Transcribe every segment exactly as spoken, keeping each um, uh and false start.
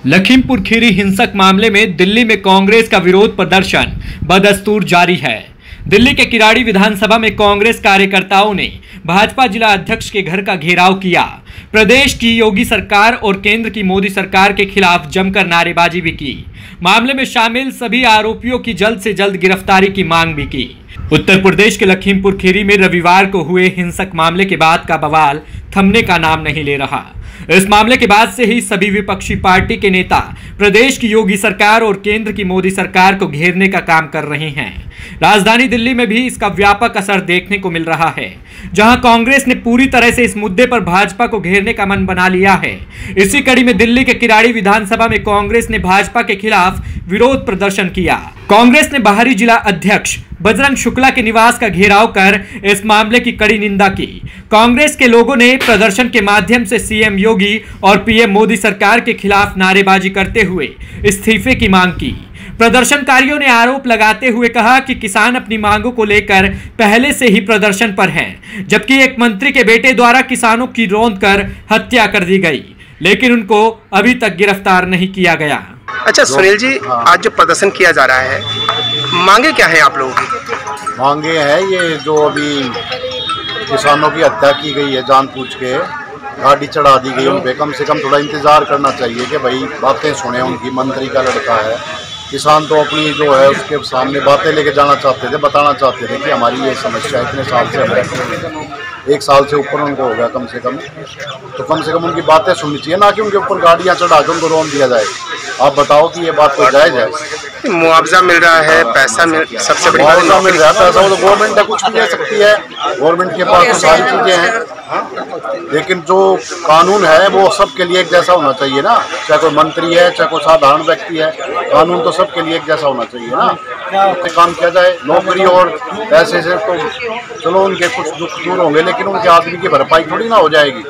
लखीमपुर खीरी हिंसक मामले में दिल्ली में कांग्रेस का विरोध प्रदर्शन बदस्तूर जारी है। दिल्ली के किराड़ी विधानसभा में कांग्रेस कार्यकर्ताओं ने भाजपा जिला अध्यक्ष के घर का घेराव किया। प्रदेश की योगी सरकार और केंद्र की मोदी सरकार के खिलाफ जमकर नारेबाजी भी की। मामले में शामिल सभी आरोपियों की जल्द से जल्द गिरफ्तारी की मांग भी की। उत्तर प्रदेश के लखीमपुर खीरी में रविवार को हुए हिंसक मामले के बाद का बवाल थमने का नाम नहीं ले रहा। इस मामले के बाद से ही सभी विपक्षी पार्टी के नेता प्रदेश की योगी सरकार और केंद्र की मोदी सरकार को घेरने का काम कर रहे हैं। राजधानी दिल्ली में भी इसका व्यापक असर देखने को मिल रहा है, जहां कांग्रेस ने पूरी तरह से इस मुद्दे पर भाजपा को घेरने का मन बना लिया है। इसी कड़ी में दिल्ली के किराड़ी विधानसभा में कांग्रेस ने भाजपा के खिलाफ विरोध प्रदर्शन किया। कांग्रेस ने बाहरी जिला अध्यक्ष बजरंग शुक्ला के निवास का घेराव कर इस मामले की कड़ी निंदा की। कांग्रेस के लोगों ने प्रदर्शन के माध्यम से सीएम योगी और पीएम मोदी सरकार के खिलाफ नारेबाजी करते हुए इस्तीफे की मांग की। प्रदर्शनकारियों ने आरोप लगाते हुए कहा कि किसान अपनी मांगों को लेकर पहले से ही प्रदर्शन पर हैं, जबकि एक मंत्री के बेटे द्वारा किसानों की रौंद कर हत्या कर दी गई, लेकिन उनको अभी तक गिरफ्तार नहीं किया गया। अच्छा सुनील जी, आज जो प्रदर्शन किया जा रहा है, मांगे क्या है आप लोगों की? मांगे है ये जो अभी किसानों की हत्या की गई है, जानबूझ के गाड़ी चढ़ा दी गई उन पे, कम से कम थोड़ा इंतजार करना चाहिए कि भाई बातें सुने। उनकी मंत्री का लड़का है, किसान तो अपनी जो है उसके सामने बातें लेके जाना चाहते थे, बताना चाहते थे कि हमारी ये समस्या इतने साल से है, एक साल से ऊपर उनको हो गया कम से कम, तो कम से कम उनकी बातें सुननी चाहिए, ना कि उनके ऊपर गाड़ियाँ चढ़ा के उनको रोन दिया जाए। आप बताओ कि ये बात कोई जायज़ है? मुआवजा मिल रहा है, पैसा मिल, सबसे बड़ी मुआवजा मिल रहा है, पैसा वो तो गवर्नमेंट है, कुछ भी दे सकती है, गवर्नमेंट के पास तो सारी चीज़ें हैं, लेकिन जो कानून है वो सबके लिए एक जैसा होना चाहिए ना। चाहे कोई मंत्री है, चाहे कोई साधारण व्यक्ति है, कानून तो सबके लिए एक जैसा होना चाहिए ना। काम किया जाए, नौकरी और पैसे से तो चलो उनके कुछ दुख दूर होंगे, लेकिन उनके आदमी की भरपाई थोड़ी ना हो जाएगी।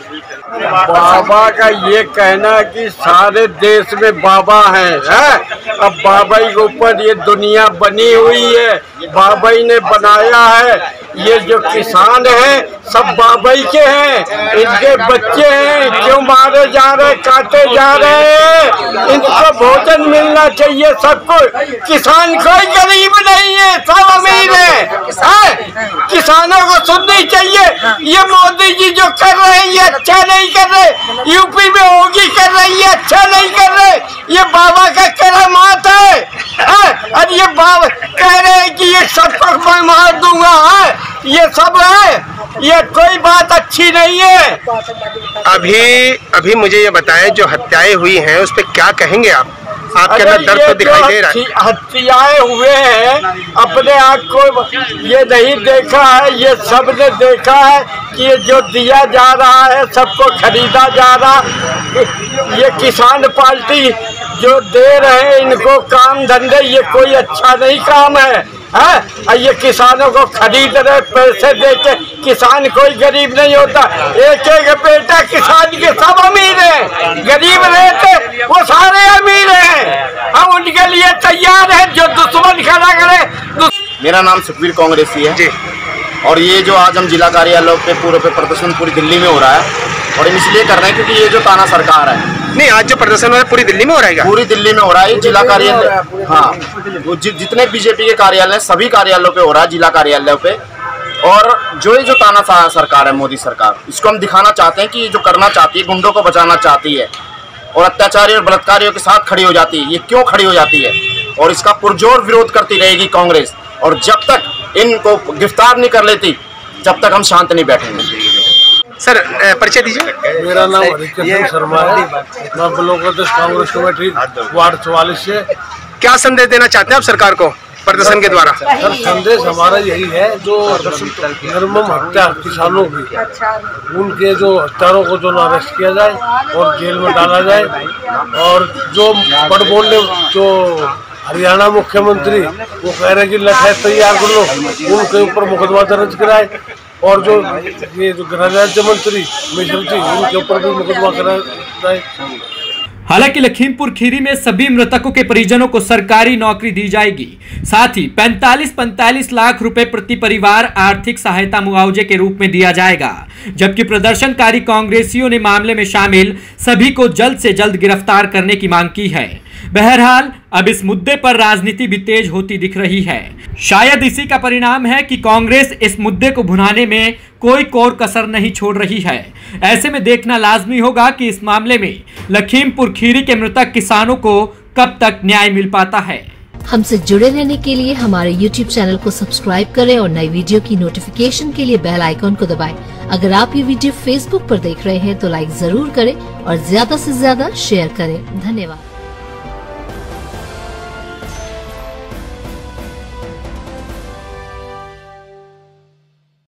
बाबा का ये कहना कि सारे देश में बाबा हैं, है? अब बाबा के ऊपर ये दुनिया बनी हुई है, बाबा ने बनाया है। ये जो किसान हैं सब बाबा के हैं, इनके बच्चे हैं, क्यों मारे जा रहे, काटे जा रहे हैं? इनको भोजन मिलना चाहिए सबको। किसान कोई गरीब नहीं है, सब अमीर है, है? किसानों को सुननी चाहिए। ये मोदी जी जो कर रहे हैं ये अच्छा नहीं कर रहे, यूपी में होगी कर रही है, अच्छा नहीं कर रहे। ये बाबा का करामात है, है? और ये बाबा कह रहे हैं कि ये सबको मैं मार दूंगा, है? ये सब है, ये कोई बात अच्छी नहीं है। अभी अभी मुझे ये बताएं, जो हत्याएं हुई हैं उस पर क्या कहेंगे आप? आपके अंदर दर्द तो दिखाई दे रहा है। हत्याएं हुए हैं, अपने आप को ये नहीं देखा है, ये सब ने देखा है कि ये जो दिया जा रहा है सबको खरीदा जा रहा। ये किसान पार्टी जो दे रहे हैं इनको काम धंधे, ये कोई अच्छा नहीं काम है, है? ये किसानों को खरीद रहे पैसे देके। किसान कोई गरीब नहीं होता, एक एक बेटा किसान के सब अमीर हैं, गरीब रहते वो सारे अमीर हैं। हम उनके लिए तैयार हैं, जो दुश्मन खड़ा करे। मेरा नाम सुखबीर कांग्रेसी है जी, और ये जो आज हम जिला कार्यालय पे पूरे पे प्रदर्शन पूरी दिल्ली में हो रहा है, और हम इसलिए कर रहे हैं क्योंकि ये जो ताना सरकार है। नहीं, आज जो प्रदर्शन हो रहा है पूरी दिल्ली में हो रहा है? पूरी दिल्ली में हो रहा है, जिला कार्यालय, हाँ, जि, जितने बीजेपी के कार्यालय सभी कार्यालयों पे हो रहा है, जिला कार्यालयों पे। और जो ये जो ताना सरकार है, मोदी सरकार, इसको हम दिखाना चाहते हैं कि ये जो करना चाहती है, गुंडों को बचाना चाहती है और अत्याचारी और बलात्कारियों के साथ खड़ी हो जाती है। ये क्यों खड़ी हो जाती है? और इसका पुरजोर विरोध करती रहेगी कांग्रेस, और जब तक इनको गिरफ्तार नहीं कर लेती जब तक हम शांत नहीं बैठेंगे। सर परिचय दीजिए। मेरा नाम हरिकृष्ण शर्मा है, मैं ब्लॉक अध्यक्ष कांग्रेस कमेटी वार्ड चौवालीस से। क्या संदेश देना चाहते हैं आप सरकार को प्रदर्शन के द्वारा? सर संदेश हमारा यही है, जो निर्मम हत्या किसानों की, उनके जो हत्यारों को जो अरेस्ट किया जाए और जेल में डाला जाए। और जो बड़ बोलने जो हरियाणा मुख्यमंत्री वो कह रहे कि लठाई तैयार कर लो, उनके ऊपर मुकदमा दर्ज कराए। और जो ये जो गृह राज्य मंत्री मिश्र जी, उनके ऊपर भी मुकदमा कराया जाए। हालांकि लखीमपुर खीरी में सभी मृतकों के परिजनों को सरकारी नौकरी दी जाएगी। साथ ही पैंतालीस पैंतालीस लाख रुपए प्रति परिवार आर्थिक सहायता मुआवजे के रूप में दिया जाएगा। जबकि प्रदर्शनकारी कांग्रेसियों ने मामले में शामिल सभी को जल्द से जल्द गिरफ्तार करने की मांग की है। बहरहाल अब इस मुद्दे पर राजनीति भी तेज होती दिख रही है। शायद इसी का परिणाम है कि कांग्रेस इस मुद्दे को भुनाने में कोई कोर कसर नहीं छोड़ रही है। ऐसे में देखना लाजमी होगा कि इस मामले में लखीमपुर खीरी के मृतक किसानों को कब तक न्याय मिल पाता है। हमसे जुड़े रहने के लिए हमारे यूट्यूब चैनल को सब्सक्राइब करें और नई वीडियो की नोटिफिकेशन के लिए बेल आइकॉन को दबाएं। अगर आप ये वीडियो फेसबुक पर देख रहे हैं तो लाइक जरूर करें और ज्यादा से ज्यादा शेयर करें। धन्यवाद।